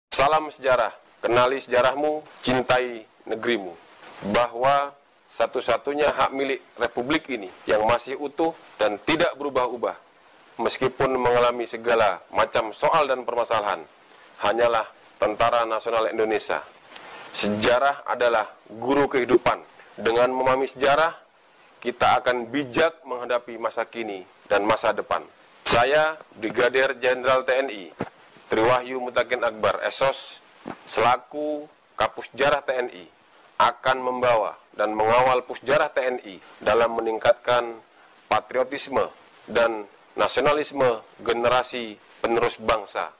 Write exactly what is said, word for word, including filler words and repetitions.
Salam sejarah, kenali sejarahmu, cintai negerimu. Bahwa satu-satunya hak milik Republik ini yang masih utuh dan tidak berubah-ubah, meskipun mengalami segala macam soal dan permasalahan, hanyalah Tentara Nasional Indonesia. Sejarah adalah guru kehidupan. Dengan memahami sejarah, kita akan bijak menghadapi masa kini dan masa depan. Saya, Brigadir Jenderal T N I, Triwahyu Mutakin Akbar, S O S, selaku Kapusjarah T N I, akan membawa dan mengawal Pusjarah T N I dalam meningkatkan patriotisme dan nasionalisme generasi penerus bangsa.